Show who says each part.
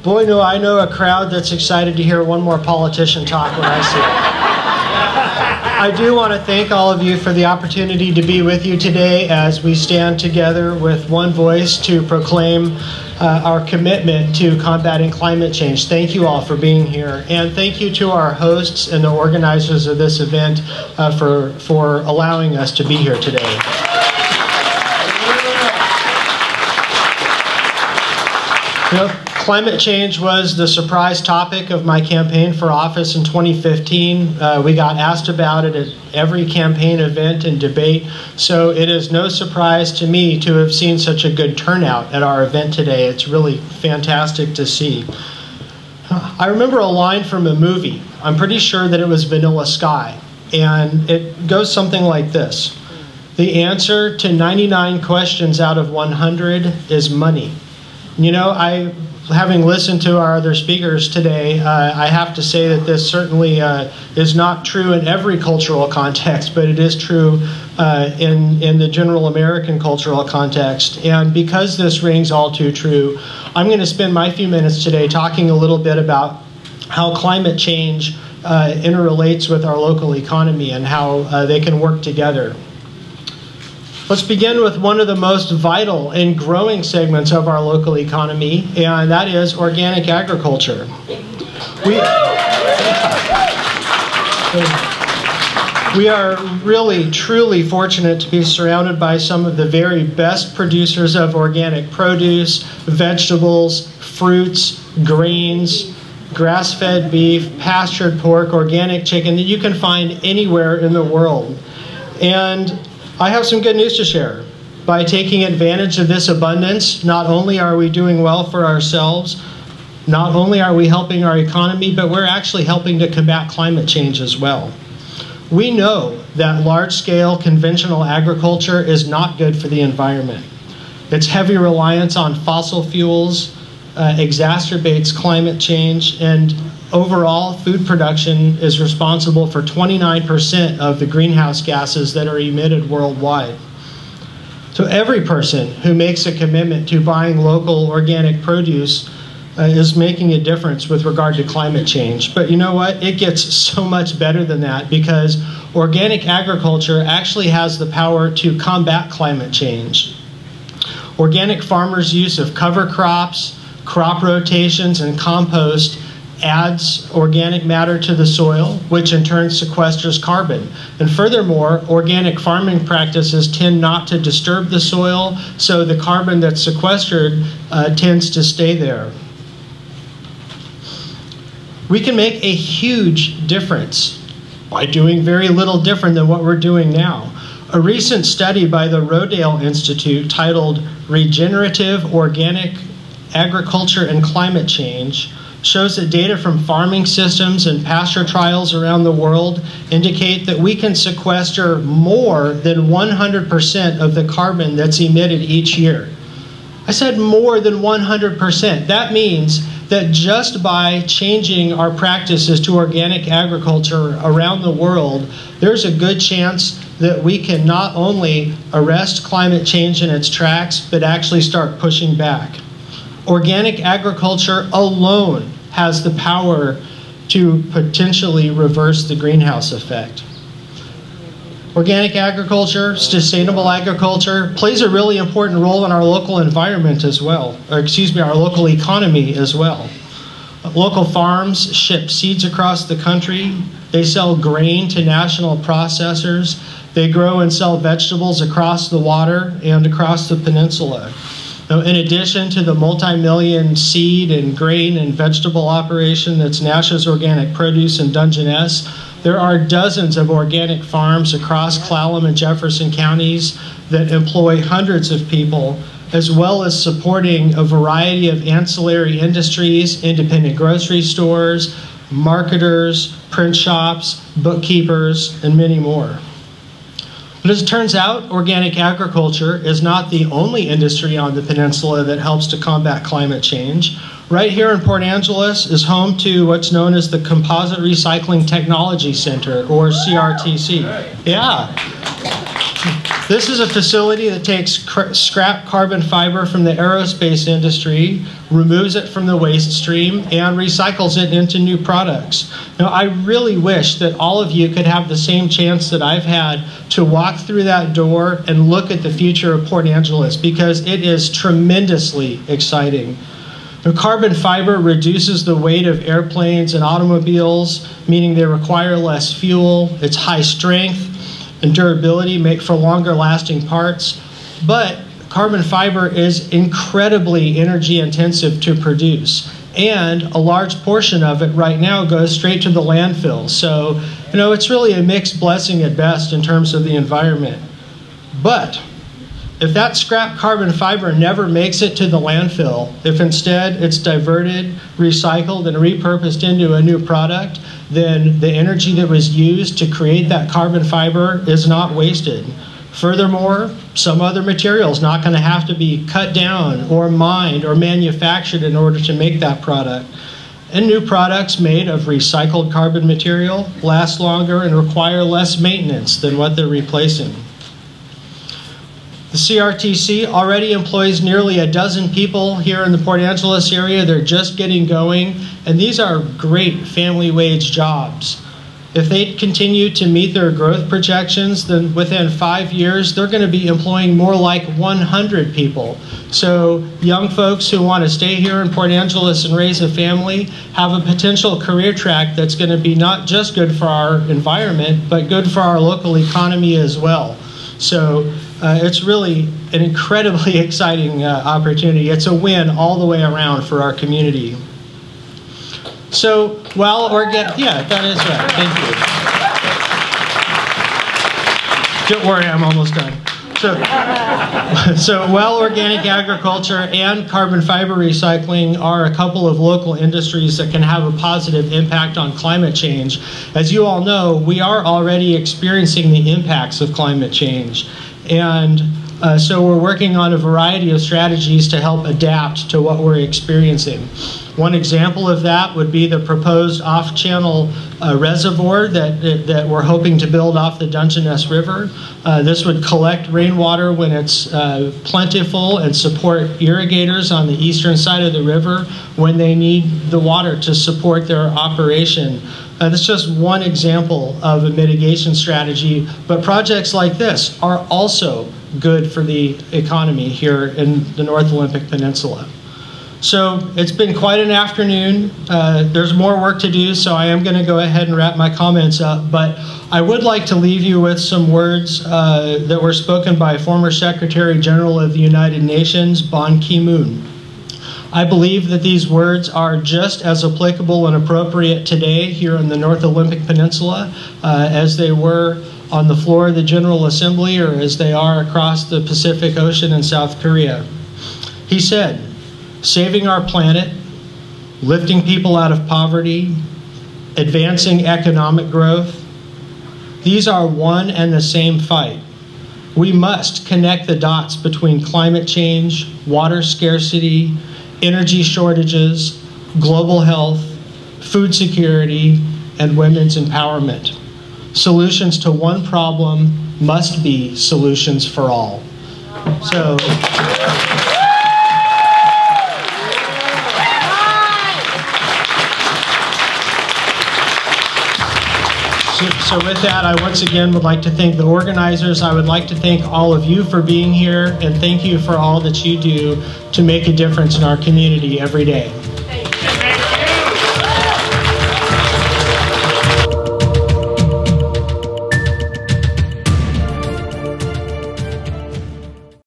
Speaker 1: Boy, do I know a crowd that's excited to hear one more politician talk when I see it. I do want to thank all of you for the opportunity to be with you today as we stand together with one voice to proclaim our commitment to combating climate change. Thank you all for being here. And thank you to our hosts and the organizers of this event for allowing us to be here today. Climate change was the surprise topic of my campaign for office in 2015. We got asked about it at every campaign event and debate, so it is no surprise to me to have seen such a good turnout at our event today. It's really fantastic to see. I remember a line from a movie. I'm pretty sure that it was Vanilla Sky, and it goes something like this. The answer to 99 questions out of 100 is money. You know, having listened to our other speakers today, I have to say that this certainly is not true in every cultural context, but it is true in the general American cultural context. And because this rings all too true, I'm going to spend my few minutes today talking a little bit about how climate change interrelates with our local economy and how they can work together. Let's begin with one of the most vital and growing segments of our local economy, and that is organic agriculture. We are really, truly fortunate to be surrounded by some of the very best producers of organic produce, vegetables, fruits, grains, grass-fed beef, pastured pork, organic chicken that you can find anywhere in the world. And I have some good news to share. By taking advantage of this abundance, not only are we doing well for ourselves, not only are we helping our economy, but we're actually helping to combat climate change as well. We know that large-scale conventional agriculture is not good for the environment. Its heavy reliance on fossil fuels exacerbates climate change, and overall, food production is responsible for 29% of the greenhouse gases that are emitted worldwide. So every person who makes a commitment to buying local organic produce is making a difference with regard to climate change. But you know what? It gets so much better than that, because organic agriculture actually has the power to combat climate change. Organic farmers' use of cover crops, crop rotations, and compost adds organic matter to the soil, which in turn sequesters carbon. And furthermore, organic farming practices tend not to disturb the soil, so the carbon that's sequestered tends to stay there. We can make a huge difference by doing very little different than what we're doing now. A recent study by the Rodale Institute titled Regenerative Organic Agriculture and Climate Change shows that data from farming systems and pasture trials around the world indicate that we can sequester more than 100% of the carbon that's emitted each year. I said more than 100%. That means that just by changing our practices to organic agriculture around the world, there's a good chance that we can not only arrest climate change in its tracks, but actually start pushing back. Organic agriculture alone has the power to potentially reverse the greenhouse effect. Organic agriculture, sustainable agriculture, plays a really important role in our local environment as well, or excuse me, our local economy as well. Local farms ship seeds across the country. They sell grain to national processors. They grow and sell vegetables across the water and across the peninsula. Now, in addition to the multi-million seed and grain and vegetable operation that's Nash's Organic Produce in Dungeness, there are dozens of organic farms across Clallam and Jefferson counties that employ hundreds of people, as well as supporting a variety of ancillary industries, independent grocery stores, marketers, print shops, bookkeepers, and many more. But as it turns out, organic agriculture is not the only industry on the peninsula that helps to combat climate change. Right here in Port Angeles is home to what's known as the Composite Recycling Technology Center, or CRTC. Yeah. This is a facility that takes scrap carbon fiber from the aerospace industry, removes it from the waste stream, and recycles it into new products. Now, I really wish that all of you could have the same chance that I've had to walk through that door and look at the future of Port Angeles, because it is tremendously exciting. The carbon fiber reduces the weight of airplanes and automobiles, meaning they require less fuel. It's high strength and durability, make for longer lasting parts. But carbon fiber is incredibly energy intensive to produce. And a large portion of it right now goes straight to the landfill. So, it's really a mixed blessing at best in terms of the environment. But if that scrap carbon fiber never makes it to the landfill, if instead it's diverted, recycled, and repurposed into a new product, then the energy that was used to create that carbon fiber is not wasted. Furthermore, some other material is not going to have to be cut down or mined or manufactured in order to make that product. And new products made of recycled carbon material last longer and require less maintenance than what they're replacing. The CRTC already employs nearly a dozen people here in the Port Angeles area. They're just getting going, and these are great family wage jobs. If they continue to meet their growth projections, then within 5 years, they're going to be employing more like 100 people. So young folks who want to stay here in Port Angeles and raise a family have a potential career track that's going to be not just good for our environment, but good for our local economy as well. So it's really an incredibly exciting opportunity. It's a win all the way around for our community. So, yeah, that is right. Thank you. Don't worry, I'm almost done. So while organic agriculture and carbon fiber recycling are a couple of local industries that can have a positive impact on climate change, as you all know, we are already experiencing the impacts of climate change. And so we're working on a variety of strategies to help adapt to what we're experiencing. One example of that would be the proposed off-channel reservoir that we're hoping to build off the Dungeness River. This would collect rainwater when it's plentiful and support irrigators on the eastern side of the river when they need the water to support their operation. That's just one example of a mitigation strategy, but projects like this are also good for the economy here in the North Olympic Peninsula. So it's been quite an afternoon. There's more work to do, so I am going to go ahead and wrap my comments up, but I would like to leave you with some words that were spoken by former Secretary General of the United Nations, Ban Ki-moon. I believe that these words are just as applicable and appropriate today here in the North Olympic Peninsula as they were on the floor of the General Assembly or as they are across the Pacific Ocean in South Korea. He said, "Saving our planet, lifting people out of poverty, advancing economic growth, these are one and the same fight. We must connect the dots between climate change, water scarcity, energy shortages, global health, food security, and women's empowerment. Solutions to one problem must be solutions for all." So with that, I once again would like to thank the organizers. I would like to thank all of you for being here, and thank you for all that you do to make a difference in our community every day.